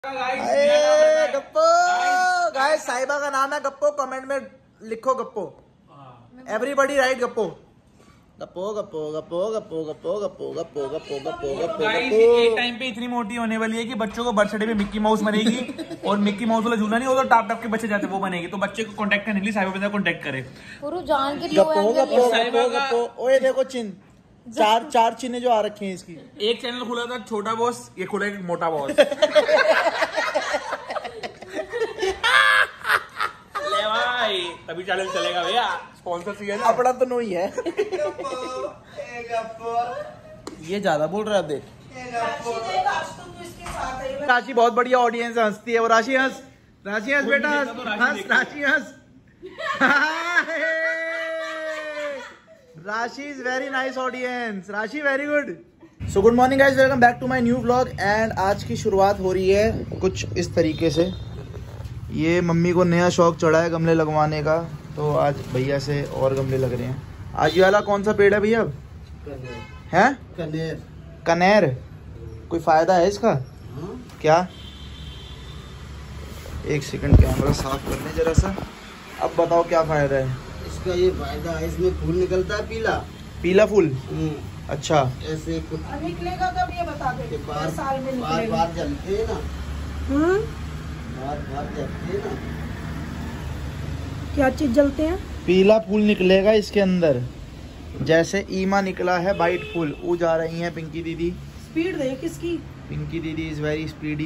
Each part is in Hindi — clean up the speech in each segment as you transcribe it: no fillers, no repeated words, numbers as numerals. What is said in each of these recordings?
गप्पो गाइस, साहिबा का नाम है गप्पो। कमेंट में लिखो गप्पो। Everybody right गप्पो। गप्पो गप्पो गप्पो गप्पो गप्पो गप्पो गप्पो गप्पो गप्पो गप्पो। एक टाइम पे इतनी मोटी होने वाली है कि बच्चों को बर्थडे पे मिक्की माउस बनेगी और मिक्की माउस वाला झूला नहीं, वो तो टाप टाप के बच्चे जाते वो बनेगी। तो बच्चे को कांटेक्ट करने के लिए साहिबा कांटेक्ट करे। जान के गप्पो गप्पो गप्पो गप्पो। ओए देखो चिन्ह, चार चिन्ह जो आ रखे हैं इसकी। एक चैनल खुला था छोटा बॉस, ये खुला है मोटा बॉस। ले भाई, तभी चैनल चलेगा भैया। स्पॉन्सर चाहिए ना, अपना तो नहीं है। ये ज्यादा बोल रहा है, देख। राशि बहुत बढ़िया ऑडियंस हंसती है। वो राशि हंस, राशि हंस बेटा, हंस राशि हंस। Rashi is very nice audience. Rashi very good. So good morning guys, welcome back to my new vlog. And आज की शुरुआत हो रही है कुछ इस तरीके से। ये मम्मी को नया शौक चढ़ा है गमले लगवाने का, तो आज भैया से और गमले लग रहे हैं। आज ये वाला कौन सा पेड़ है भैया? है कनेर। कनेर, कोई फायदा है इसका? क्या? एक सेकंड, कैमरा साफ कर ले जरा सा। अब बताओ क्या फायदा है इसका? ये फायदा है, इसमें फूल निकलता है पीला पीला फूल। अच्छा, ऐसे कुछ निकलेगा कब ये बता दे। साल में बार बार जलते हैं ना, बार बार जलते हैं ना। क्या चीज जलते हैं? पीला फूल निकलेगा इसके अंदर, जैसे ईमा निकला है वाइट फूल। वो जा रही है पिंकी दीदी। स्पीड देख इसकी। पिंकी दीदी इज वेरी स्पीडी।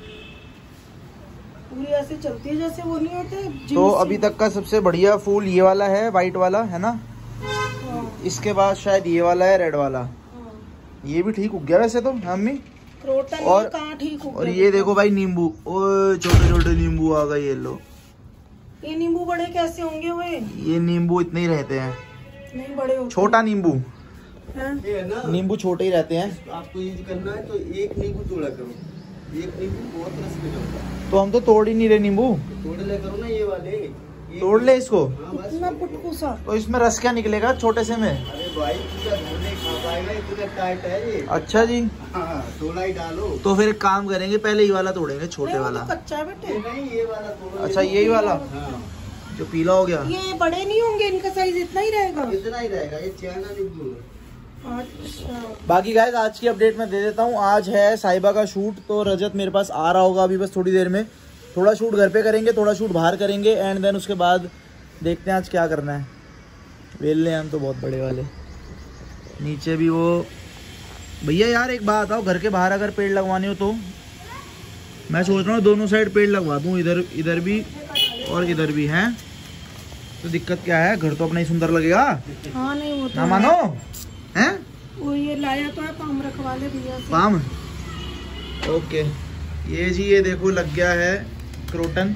पूरी ऐसे चलती है जैसे वो नहीं होते। तो अभी तक का सबसे बढ़िया फूल ये वाला है, वाइट वाला है ना। इसके बाद शायद ये वाला है, रेड वाला। ये भी ठीक उग गया वैसे तो मम्मी। और कहाँ ठीक उग और गया? ये देखो भाई नींबू, ओए छोटे छोटे नींबू आ गए। ये लो, ये नींबू बड़े कैसे होंगे हुए? ये नींबू इतने ही रहते हैं, नहीं बड़े होते। छोटा नींबू। ये है ना, नींबू छोटे ही रहते हैं। आपको यूज करना है तो एक नींबू तोड़ा करो। एक नींबू बहुत रस में जाता है। तो हम तो तोड़ ही नहीं रहे नींबू। तोड़ ले करो ना ये वाले, तोड़ ले इसको। हाँ बस। इतना पुटकू सा। तो इसमें रस क्या निकलेगा छोटे से में? अरे भाई पूरा घर नहीं खा पाएगा, इतना टाइट है ये। अच्छा जी, हाँ, थोड़ा ही डालो। तो फिर एक काम करेंगे, पहले ये वाला तोड़ेंगे, छोटे नहीं, वो वाला। तो कच्चा है बेटे। नहीं, ये वाला तोड़ो। अच्छा, यही वाला हाँ, जो पीला हो गया। ये बड़े नहीं होंगे, इनका साइज इतना ही रहेगा। इतना ही रहेगा। ये चाइना नींबू है। अच्छा, बाकी गाइस आज की अपडेट मैं दे देता हूँ। आज है साहिबा का शूट, तो रजत मेरे पास आ रहा होगा अभी बस थोड़ी देर में। थोड़ा शूट घर पे करेंगे, थोड़ा शूट बाहर करेंगे, एंड देन उसके बाद देखते हैं आज क्या करना है। वेल्ले हम तो बहुत बड़े वाले। नीचे भी वो भैया यार एक बात बताओ, घर के बाहर अगर पेड़ लगवाने हो तो मैं सोच रहा हूँ दोनों साइड पेड़ लगवा दूँ, इधर भी और इधर भी। हैं तो दिक्कत क्या है, घर तो अपना ही सुंदर लगेगा। हाँ नहीं वो तो ना मानो हैं? वो ये लाया तो है, पाम रखवा ले भैया से। Palm, okay. ये जी ये देखो लग गया है क्रोटन।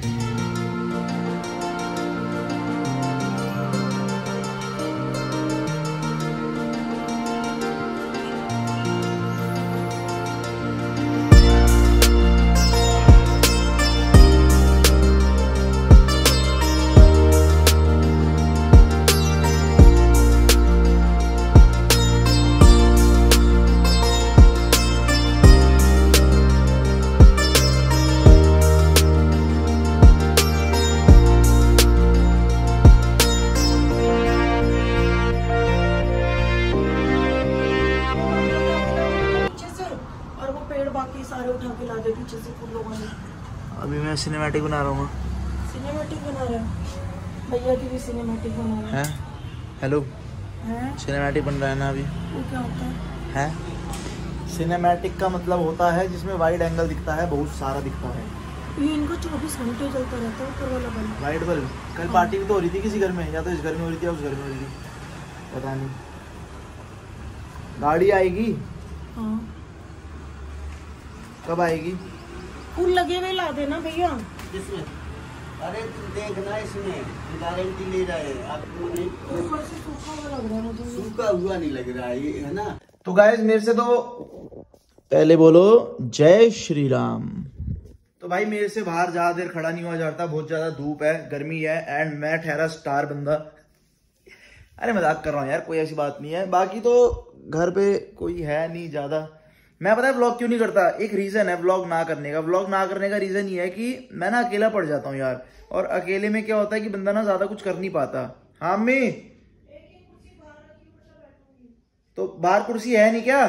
सारे उठा के ला दे पीछे से फूलों वाले। अभी मैं सिनेमैटिक बना रहा हूँ। सिनेमैटिक बना रहे हैं भैया की भी सिनेमैटिक बना रहे हैं। हेलो, हैं? सिनेमैटिक बन रहा है ना अभी। वो क्या होता है? सिनेमैटिक का मतलब होता है जिसमें वाइड एंगल दिखता है, बहुत सारा दिखता है। ये इनका 24 घंटे चलता रहता है ऊपर वाला बल्ब। Wide bulb. कल पार्टी भी तो हो रही थी किसी घर में, या तो इस घर में हो रही थी या उस घर में हो रही थी, पता नहीं। गाड़ी आएगी? हाँ, कब आएगी? फूल लगे हुए ला देना भैया। किसमें? अरे तुम देखना, इसमें गारंटी ले रहे हैं आपको। नहीं, ऊपर से सूखा हुआ लग रहा है मुझे। सूखा हुआ नहीं लग रहा है, ये है ना। तो गाइस मेरे से तो पहले बोलो जय श्री राम। तो भाई मेरे से बाहर ज्यादा देर खड़ा नहीं हुआ जाता, बहुत ज्यादा धूप है, गर्मी है, एंड मैं ठहरा स्टार बंदा। अरे मजाक कर रहा हूँ यार, कोई ऐसी बात नहीं है। बाकी तो घर पे कोई है नहीं ज्यादा, मैं पता है व्लॉग क्यों नहीं करता, एक रीजन है व्लॉग ना करने का। व्लॉग ना करने का रीजन ये है कि मैं ना अकेला पड़ जाता हूँ यार, और अकेले में क्या होता है कि बंदा ना ज्यादा कुछ कर नहीं पाता। हाँ अम्मी, तो बाहर कुर्सी है नहीं क्या?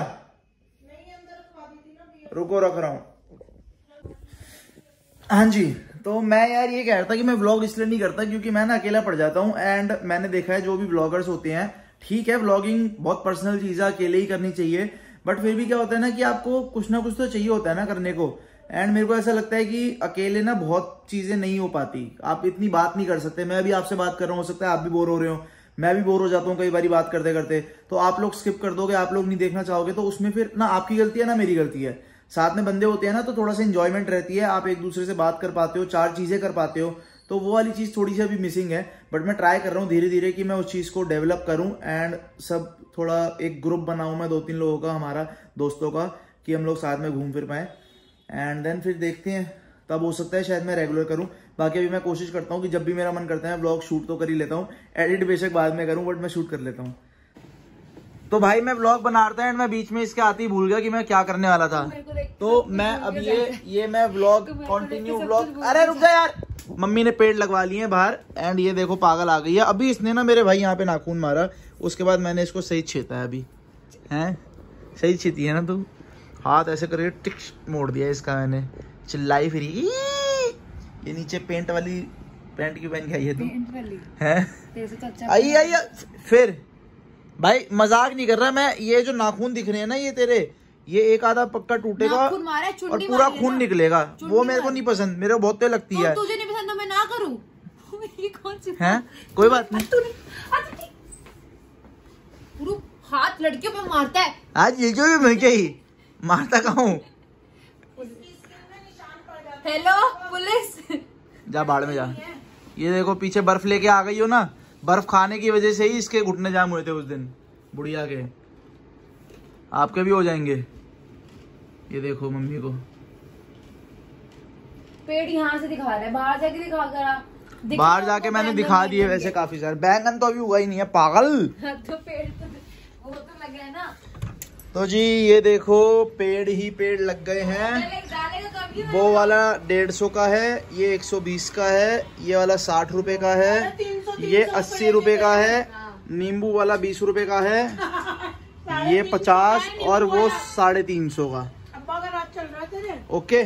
रुको रख रहा हूँ। हाँ जी, तो मैं यार ये कह रहा था कि मैं व्लॉग इसलिए नहीं करता क्योंकि मैं ना अकेला पड़ जाता हूँ। एंड मैंने देखा है जो भी व्लॉगर्स होते हैं, ठीक है व्लॉगिंग बहुत पर्सनल चीज है, अकेले ही करनी चाहिए, बट फिर भी क्या होता है ना कि आपको कुछ ना कुछ तो चाहिए होता है ना करने को। एंड मेरे को ऐसा लगता है कि अकेले ना बहुत चीजें नहीं हो पाती, आप इतनी बात नहीं कर सकते। मैं अभी आपसे बात कर रहा हूँ, हो सकता है आप भी बोर हो रहे हो, मैं भी बोर हो जाता हूँ कई बार बात करते करते, तो आप लोग स्किप कर दोगे, आप लोग नहीं देखना चाहोगे, तो उसमें फिर ना आपकी गलती है ना मेरी गलती है। साथ में बंदे होते हैं ना तो थोड़ा सा इंजॉयमेंट रहती है, आप एक दूसरे से बात कर पाते हो, 4 चीजें कर पाते हो, तो वो वाली चीज थोड़ी सी अभी मिसिंग है। बट मैं ट्राई कर रहा हूँ धीरे धीरे कि मैं उस चीज को डेवलप करूँ एंड सब थोड़ा एक ग्रुप बनाऊं मैं 2-3 लोगों का, हमारा दोस्तों का, कि हम लोग साथ में घूम फिर पाए। एंड देन फिर देखते हैं, तब हो सकता है शायद मैं रेगुलर करूं। बाकी अभी मैं कोशिश करता हूं कि जब भी मेरा मन करता है व्लॉग शूट तो कर ही लेता हूं, एडिट बेशक बाद में करूं बट मैं शूट कर लेता हूं। तो भाई मैं व्लॉग बना रहा था एंड मैं बीच में इसके आते ही भूल गया कि मैं क्या करने वाला था। तो मैं अब ये मैं व्लॉग कंटिन्यू व्लॉग, अरे रुक जा यार, मम्मी ने पेड़ लगवा लिए हैं बाहर एंड ये देखो पागल आ गई है। अभी इसने ना मेरे भाई यहाँ पे नाखून मारा, उसके बाद मैंने इसको सही छेता है, अभी हैं सही छेती है ना तू, हाथ ऐसे करके टिक्स मोड़ दिया इसका मैंने, चिल्लाई फिरी। ये नीचे पेंट वाली पैंट की पहन के आई है तू है आई आई फिर भाई मजाक नहीं कर रहा मैं। ये जो नाखून दिख रहे हैं ना ये तेरे, ये एक आधा पक्का टूटेगा और पूरा खून निकलेगा, वो मेरे को नहीं पसंद, मेरे को बहुत तेज लगती है। तुझे नहीं पसंद तो मैं ना करूं। ये कौन सी है? कोई बात नहीं। हाथ लड़कियों पे मारता है आज ये जो भी मैं ही मारता कहूँ। हेलो पुलिस, जा बाढ़ में जा। ये देखो पीछे बर्फ लेके आ गई हो ना, बर्फ खाने की वजह से ही इसके घुटने जाम हुए थे उस दिन बुढ़िया के, आपके भी हो जाएंगे। ये देखो मम्मी को पेड़ यहाँ से दिखा रहा है, बाहर जाके दिखा कर, बाहर जाके मैंने दिखा दिए वैसे काफी सारे। बैंगन तो अभी उगा ही नहीं है पागल। तो पेड़ तो वो तो लग गया ना। तो जी ये देखो पेड़ ही पेड़ लग गए हैं। वो वाला 150 का है, ये 120 का है, ये वाला 60 रुपए का है, ये 80 रुपए का है, नींबू वाला 20 रुपए का है, ये 50 और वो 350 का। ओके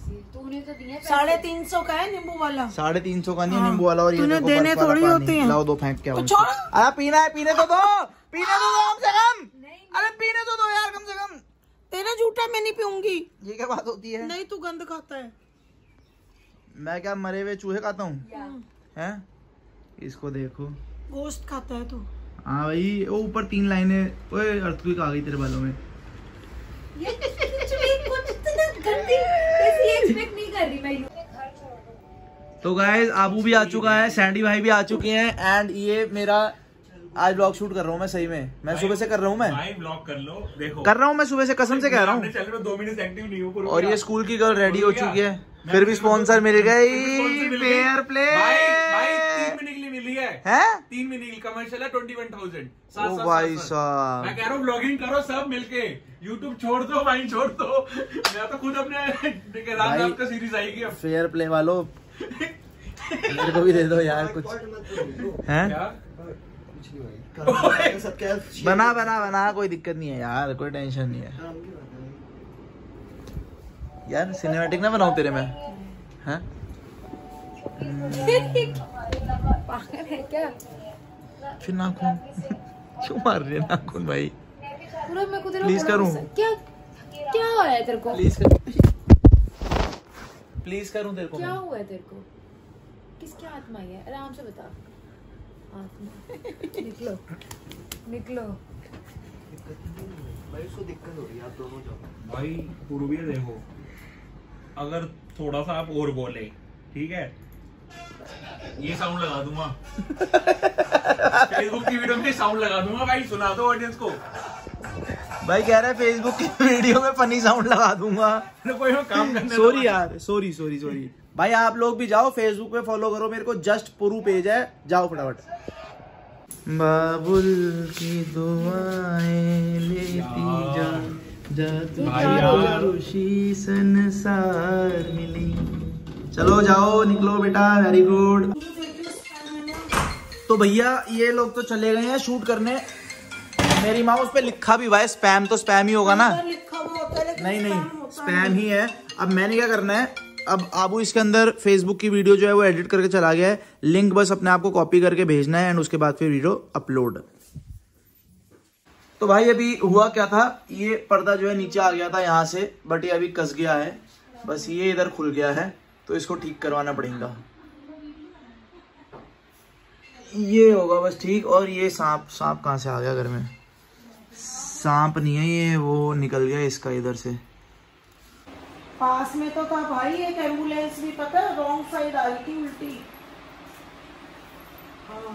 350 का है नींबू वाला, 350 का नहीं नींबू वाला। और ये देखो देने थोड़ी होते हैं। लाओ 2 फेंक के आओ। अरे पीना है, पीने तो दो, पीने तो दो कम से कम। अरे पीने तो दो यार कम से कम। तेरा झूठा मैं नहीं पीऊंगी। ये क्या बात होती है? नहीं तू गंद खाता है। मैं क्या मरे हुए चूहे खाता हूँ हैं? इसको देखो गोश्त खाता है तू। हाँ भाई वो ऊपर 3 लाइनें। ओए अर्थक्वेक आ गई तेरे बालों में। ये कुछ गंदी ऐसी एक्सपेक्ट नहीं कर रही मैं। तो गाइस आबू भी आ चुका है, सैंडी भाई भी आ चुके हैं एंड ये मेरा आज ब्लॉग शूट कर रहा हूँ मैं। सही में मैं सुबह से कर रहा हूँ, मैं भाई ब्लॉग कर लो, देखो कर रहा हूँ मैं सुबह से, कसम से कह रहा हूँ। 2 मिनट एक्टिव नहीं हो। और ये स्कूल की गर्ल रेडी हो चुकी है, फिर भी स्पॉन्सर मिल गई। फेयर प्ले भाई 3 महीने के लिए मिली है, 3 महीने की कमर्शियल है 21,000। ओ भाई साहब मैं कह रहा हूँ ब्लॉगिंग करो सब मिलके, यूट्यूब छोड़ दो, वाइन छोड़ दो। मैं तो खुद अपने रात का सीरीज आएगी। फेयर प्ले वालों मेरे को भी दे दो यार कुछ हैं। बना बना बना कोई दिक्कत नहीं है यार, कोई टेंशन नहीं है यार। सिनेमैटिक ना बनाऊं तेरे में हैं? पागल है क्या? फिर नाखून क्यों मार रही है नाखून भाई? पूरा मैं खुद प्लीज करूं क्या? क्या हुआ है तेरे को? प्लीज करूं तेरे को? क्या हुआ है तेरे को? किसकी आत्मा है? आराम से बता। निकलो निकलो भाई उसको दिक्कत हो रही है, आप दोनों जाओ। भाई पूर्वी देखो, अगर थोड़ा सा आप और बोले ठीक है, ये साउंड लगा दूंगा। फेसबुक की वीडियो में साउंड लगा दूंगा भाई, सुना दो ऑडियंस को। भाई कह रहा है फेसबुक की वीडियो में फनी साउंड लगा दूंगा। कोई काम करने। सॉरी यार, सॉरी सॉरी सॉरी भाई। आप लोग भी जाओ फेसबुक पे फॉलो करो मेरे को, जस्ट पुरू पेज है, जाओ फटाफट। बाबुल की दुआएं लेती जा, खुशी संसार मिली। चलो जाओ निकलो बेटा, वेरी गुड। तो भैया ये लोग तो चले गए हैं शूट करने। मेरी माँ उस पे लिखा भी हुआ है स्पैम, तो स्पैम ही होगा ना? नहीं स्पैम ही है। अब मैंने क्या करना है, अब आबू इसके अंदर फेसबुक की वीडियो जो है वो एडिट करके चला गया है। लिंक बस अपने आप को कॉपी करके भेजना है एंड उसके बाद फिर वीडियो अपलोड। तो भाई अभी हुआ क्या था, ये पर्दा जो है नीचे आ गया था यहाँ से, बट ये अभी कस गया है, बस ये इधर खुल गया है, तो इसको ठीक करवाना पड़ेगा। ये होगा बस ठीक। और ये सांप कहाँ से आ गया घर में? सांप नहीं है ये, वो निकल गया इसका इधर से। पास में तो था भाई एक एम्बुलेंस भी, पता है रॉन्ग साइड आ रही थी उल्टी। हाँ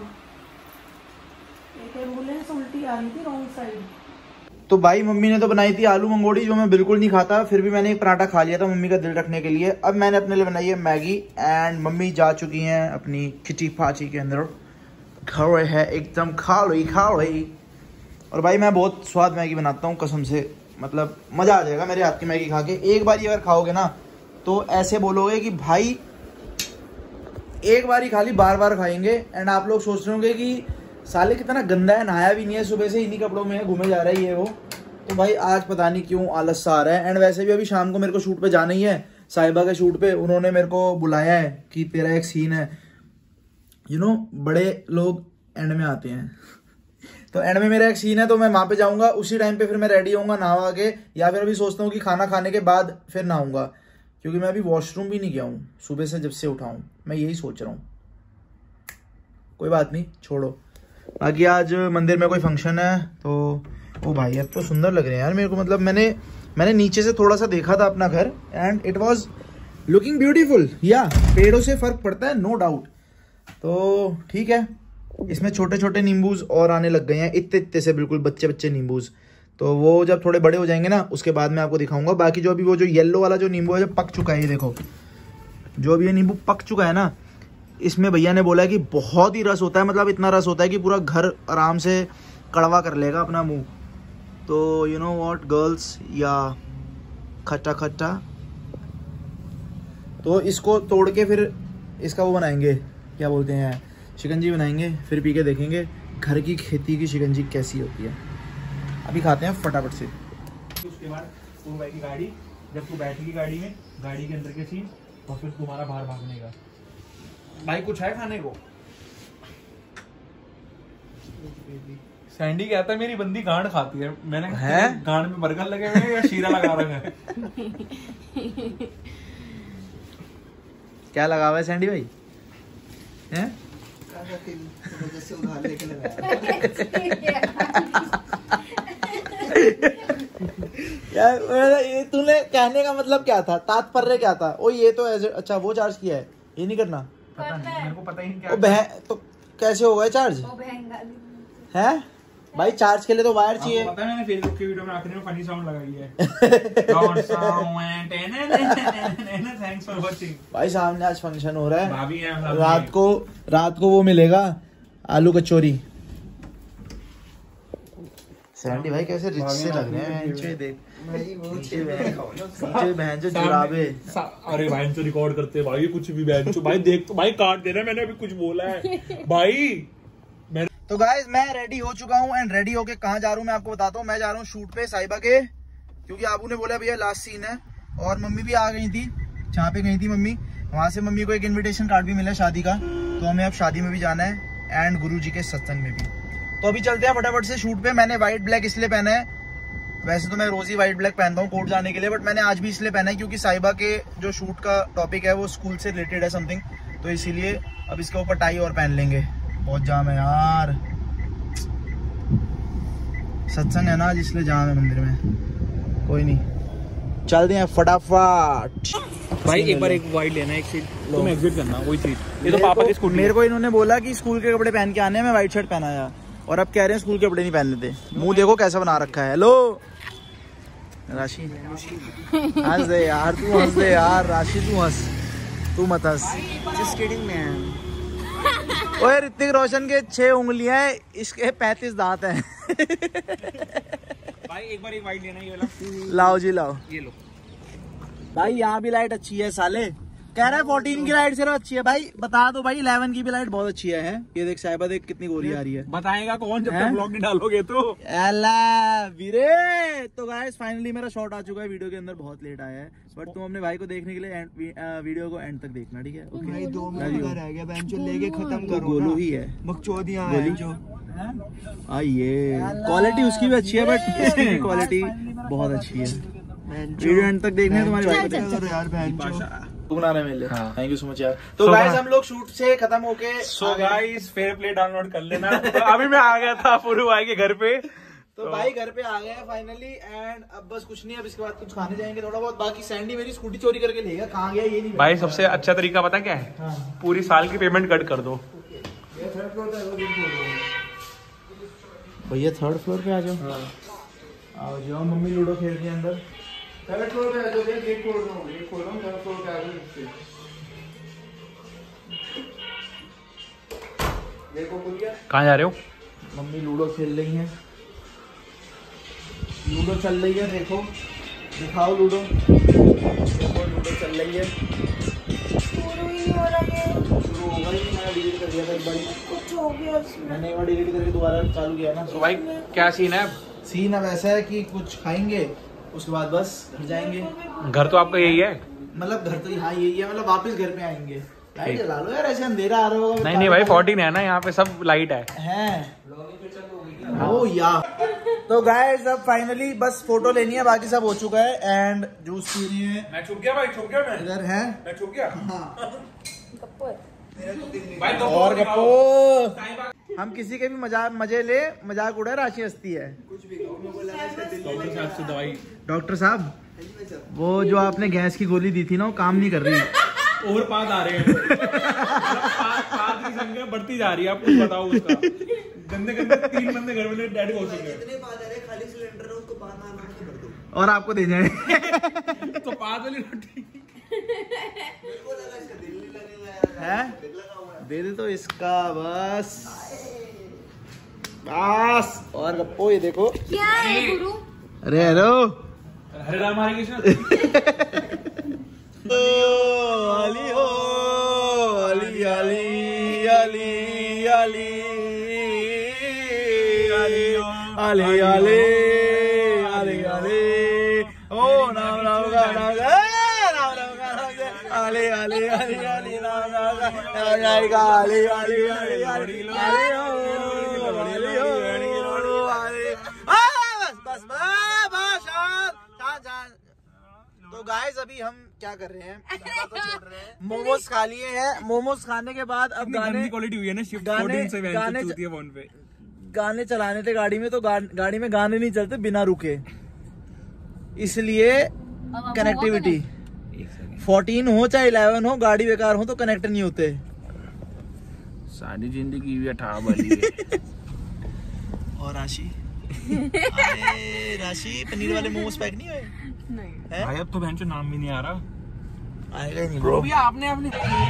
एक एम्बुलेंस उल्टी आ रही थी रॉन्ग साइड। तो भाई मम्मी ने तो बनाई थी आलू मंगोड़ी, जो मैं बिल्कुल नहीं खाता, फिर भी मैंने एक पराठा खा लिया था मम्मी का दिल रखने के लिए। अब मैंने अपने लिए बनाई है मैगी एंड मम्मी जा चुकी हैं अपनी किटी पाची के अंदर। घर है एकदम खाली। और भाई मैं बहुत स्वाद मैगी बनाता हूँ कसम से, मतलब मजा आ जाएगा मेरे हाथ की मैगी खा के। एक बार अगर खाओगे ना तो ऐसे बोलोगे कि भाई एक बार ही खा ली, बार बार खाएंगे। एंड आप लोग सोच रहे होंगे कि साले कितना गंदा है, नहाया भी नहीं है, सुबह से इन्हीं कपड़ों में घूमे जा रहा है ये वो। तो भाई आज पता नहीं क्यों आलस सा आ रहा है। एंड वैसे भी अभी शाम को मेरे को शूट पे जाना ही है, साहिबा के शूट पे। उन्होंने मेरे को बुलाया है कि तेरा एक सीन है, यू नो बड़े लोग एंड में आते हैं तो एंड में मेरा एक सीन है, तो मैं वहां पे जाऊंगा। उसी टाइम पे फिर मैं रेडी होऊंगा नहा के, या फिर अभी सोचता हूँ कि खाना खाने के बाद फिर नहाऊंगा, क्योंकि मैं अभी वॉशरूम भी नहीं गया हूँ सुबह से जब से उठाऊं। मैं यही सोच रहा हूँ, कोई बात नहीं छोड़ो। बाकी आज मंदिर में कोई फंक्शन है तो ओ भाई अब तो सुंदर लग रहे हैं यार मेरे को। मतलब मैंने नीचे से थोड़ा सा देखा था अपना घर and it was looking beautiful. या पेड़ों से फर्क पड़ता है, नो डाउट। तो ठीक है, इसमें छोटे छोटे नींबूज और आने लग गए हैं, इतने से बिल्कुल बच्चे नींबूज। तो वो जब थोड़े बड़े हो जाएंगे ना उसके बाद मैं आपको दिखाऊंगा। बाकी जो अभी वो जो येलो वाला जो नींबू है जो पक चुका है, ये देखो जो अभी ये नींबू पक चुका है ना, इसमें भैया ने बोला है कि बहुत ही रस होता है, मतलब इतना रस होता है कि पूरा घर आराम से कड़वा कर लेगा अपना मुंह। तो यू नो व्हाट गर्ल्स, या खट्टा। तो इसको तोड़ के फिर इसका वो बनाएंगे, क्या बोलते हैं, शिकंजी बनाएंगे, फिर पी के देखेंगे घर की खेती की शिकंजी कैसी होती है। अभी खाते हैं फटाफट से। उसके बाद तू बैठी गाड़ी, जब तू बैठेगी गाड़ी में, गाड़ी के अंदर के सीन और फिर तुम्हारा बाहर भागने का। भाई कुछ है खाने को? सैंडी कहता है मेरी बंदी गांड खाती है। मैंने कहा गांड में बर्गर लगे हुए हैं या शीरा लगा रखा है? क्या लगा हुआ है सैंडी भाई? हैं? यार तूने कहने का मतलब क्या था, तात्पर्य क्या था? ओ ये तो अच्छा वो चार्ज किया है, ये नहीं करना। पता नहीं, मेरे को पता ही नहीं क्या। तो कैसे होगा चार्ज? है भाई चार्ज के लिए तो वायर चाहिए। पता है मैंने फेसबुक की वीडियो में आखिर में फनी साउंड लगाई है। Thanks for watching. भाई सामने आज फंक्शन हो रहा है, भाभी है रात को वो मिलेगा आलू कचौरी। सैंडी भाई कैसे रिच से लग रहे हैं, नीचे देख, नीचे बहन जो जुराबे। अरे भाई तो रिकॉर्ड करते भाई कुछ भी बहन चो। भाई देख तो भाई काट देना, मैंने अभी कुछ बोला है भाई। तो गाइस मैं रेडी हो चुका हूँ एंड रेडी होके कहाँ जा रहा हूँ मैं आपको बताता हूँ। मैं जा रहा हूँ शूट पे साहिबा के, क्योंकि आबू ने बोला भैया लास्ट सीन है। और मम्मी भी आ गई थी, जहाँ पे गई थी मम्मी, वहां से मम्मी को एक इन्विटेशन कार्ड भी मिला शादी का, तो हमें अब शादी में भी जाना है एंड गुरु जी के सत्संग में भी। तो अभी चलते हैं फटाफट से शूट पे। मैंने व्हाइट ब्लैक इसलिए पहना है, वैसे तो मैं रोज ही व्हाइट ब्लैक पहनता हूँ कोर्ट जाने के लिए, बट मैंने आज भी इसलिए पहना है क्योंकि साहिबा के जो शूट का टॉपिक है वो स्कूल से रिलेटेड है समथिंग, तो इसीलिए अब इसके ऊपर टाई और पहन लेंगे। बहुत जाम है यार, सत्संग है ना आज इसलिए जाम है मंदिर में। कोई नहीं चलते हैं फटाफट। भाई एक बार एक वाइड लेना है, एक सीट तुम एग्जिट करना वही सीट। ये तो पापा की स्कूटी। मेरे को इन्होंने बोला कि स्कूल के कपड़े पहन के आने हैं, मैं व्हाइट शर्ट पहना आया और अब कह रहे हैं स्कूल के कपड़े नहीं पहनने थे। मुंह देखो कैसा बना रखा है। हेलो राशि हंस दे यार, तू हंस दे यार राशि, तू हंस, तू मत हंस। Just kidding man. ओए ऋतिक रोशन के 6 उंगलियां हैं, इसके 35 दांत हैं। भाई एक बार एक वाइट लेना ये वाला। लाओ जी लाओ। ये लो भाई यहाँ भी लाइट अच्छी है साले, कह रहा है 14 की लाइट सिर्फ अच्छी है। भाई बता दो भाई 11 की भी लाइट बहुत अच्छी है। ये देख साहिबा देख कितनी गोरी आ रही है। बताएगा कौन जब तक ब्लॉग नहीं डालोगे तो। अल्लाह वीरे। तो गाइस फाइनली मेरा शॉट आ चुका है वीडियो के अंदर, बहुत लेट आया है बट तुम अपने भाई को देखने के लिए वीडियो को एंड तक देखना, ठीक है? ओके भाई 2 मिनट रह गया, बेंचो लेके खत्म करो। गोलू ही है मकचौदियां गोली जो ये क्वालिटी उसकी भी अच्छी है बट इसकी भी क्वालिटी बहुत अच्छी है। वीडियो एंड तक देखने तुम्हारी भाई को यार बेंचो बुलाना मेरे लिए। थैंक यू सो मच यार। तो So गाइस हम लोग शूट से खत्म होके so guys fair play download कर लेना। तो अभी मैं आ गया था पूरू भाई के घर पे, तो भाई घर पे आ गए हैं फाइनली एंड अब बस कुछ नहीं, अब इसके बाद कुछ खाने जाएंगे थोड़ा बहुत। बाकी सैंडी मेरी स्कूटी चोरी करके ले गया, कहाँ गया ये नहीं भाई सबसे अच्छा तरीका पता क्या है? हाँ। पूरी साल की पेमेंट कट कर दो। भैया 3rd फ्लोर पे आ जाओ। आओ जाओ, मम्मी लूडो खेल रही है अंदर। 3rd फ्लोर पे आ जाओ, गेट खोल रहा हूँ, गेट खोल रहा हूँ, 3rd फ्लोर पे आ जाओ। देखो खुल गया। कहाँ जा रहे हो? मम्मी लूडो खेल रही है, लूडो चल रही है, देखो दिखाओ लूडो, देखो लूडो चल रही है। शुरू ही नहीं हो रहा है, शुरू होगा ही, मैंने डिलीट कर दिया था एक बार, कुछ हो गया उसमें। मैंने एक बार डिलीट करके दोबारा चालू किया ना। तो भाई क्या सीन है? सीन अब ऐसा है कि कुछ खाएंगे उसके बाद बस घर जाएंगे। घर तो आपका यही है? मतलब घर तो यहाँ यही है, मतलब वापस घर पे आएंगे। लाइट जला लो यार, ऐसे अंधेरा आ रहा होगा। नहीं नहीं भाई 14 है ना, यहाँ पे सब लाइट है। ओ या तो गाइस अब फाइनली बस फोटो लेनी है, बाकी सब हो चुका है एंड जूस पी रही है। मैं छुप गया भाई, छुप गया मैं। इधर है मैं छुप गया। हाँ। भाई और गप्पो हम किसी के भी मजे ले, मजाक उड़े, राशि हंसती है। डॉक्टर साहब वो जो आपने गैस की गोली दी थी ना वो काम नहीं कर रही। और पाद आ रहे हैं। पाद की संख्या बढ़ती जा रही है, आप कुछ बताओ उसका। गंदे गंदे 3 बंदे घर में डैड हो चुके हैं। इतने पाद आ रहे, खाली सिलेंडर है उसको पाद आना से भर दो और आपको दे जाए। तो पाद वाली रोटी बिल्कुल लगा, इसका दिल नहीं लगेगा यार। है दे दे तो इसका बस बस। और गप्पो ये देखो क्या है गुरु? अरे हेलो हरे राम हरे कृष्ण। अली हो अली अली अली अली अली अली अली अली अली ओ नाम राम का नाम अली अली अली अली नाम राम का अली अली अली अली बस बस तो गाइस अभी हम क्या कर रहे हैं, तो छोड़ रहे हैं। मोमोज खा लिए हैं, मोमोज खाने के बाद अब गाने क्वालिटी हुई है ना, शिफ्ट गाने 14 से गाने फोन पे गाने चलाने थे गाड़ी में, तो गाड़ी में गाने नहीं चलते बिना रुके, इसलिए कनेक्टिविटी 14 हो चाहे 11 हो, गाड़ी बेकार हो तो कनेक्ट नहीं होते। सारी जिंदगी भी अठा वाली है। और राशि अरे राशि पनीर वाले मोमोज पैक नहीं हुए? नहीं भाई अब तो बहन नाम भी नहीं आ रहा। आएगा ही नहीं ब्रो। भी आपने अपने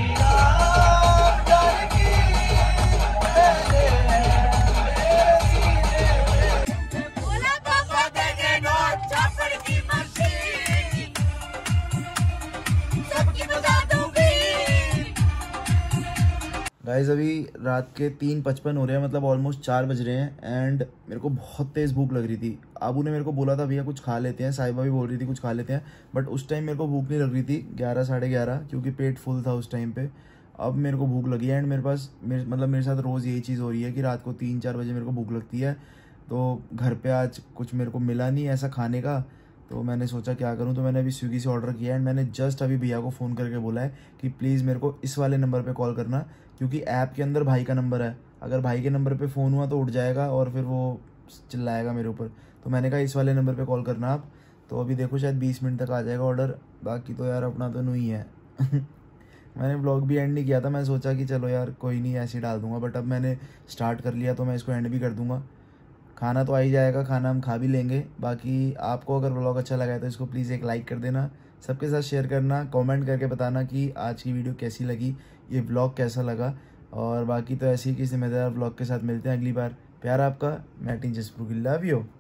गाइस अभी रात के 3:55 हो रहे हैं, मतलब ऑलमोस्ट 4 बज रहे हैं एंड मेरे को बहुत तेज़ भूख लग रही थी। आबू ने मेरे को बोला था भैया कुछ खा लेते हैं, साहिबा भी बोल रही थी कुछ खा लेते हैं, बट उस टाइम मेरे को भूख नहीं लग रही थी, 11 साढ़े 11, क्योंकि पेट फुल था उस टाइम पे। अब मेरे को भूख लगी है एंड मेरे पास मतलब मेरे साथ रोज़ यही चीज़ हो रही है कि रात को 3-4 बजे मेरे को भूख लगती है। तो घर पर आज कुछ मेरे को मिला नहीं ऐसा खाने का, तो मैंने सोचा क्या करूं, तो मैंने अभी स्विगी से ऑर्डर किया है एंड मैंने जस्ट अभी भैया को फ़ोन करके बोला है कि प्लीज़ मेरे को इस वाले नंबर पे कॉल करना, क्योंकि ऐप के अंदर भाई का नंबर है, अगर भाई के नंबर पे फ़ोन हुआ तो उठ जाएगा और फिर वो चिल्लाएगा मेरे ऊपर। तो मैंने कहा इस वाले नंबर पे कॉल करना आप। तो अभी देखो शायद 20 मिनट तक आ जाएगा ऑर्डर। बाकी तो यार अपना तो नहीं है। मैंने व्लॉग भी एंड नहीं किया था, मैं सोचा कि चलो यार कोई नहीं ऐसे ही डाल दूंगा, बट अब मैंने स्टार्ट कर लिया तो मैं इसको एंड भी कर दूंगा। खाना तो आ ही जाएगा, खाना हम खा भी लेंगे। बाकी आपको अगर व्लॉग अच्छा लगा है तो इसको प्लीज़ एक लाइक कर देना, सबके साथ शेयर करना, कमेंट करके बताना कि आज की वीडियो कैसी लगी, ये व्लॉग कैसा लगा। और बाकी तो ऐसे ही किसी मज़ेदार व्लॉग के साथ मिलते हैं अगली बार। प्यार आपका, मैं टीचर लव यू।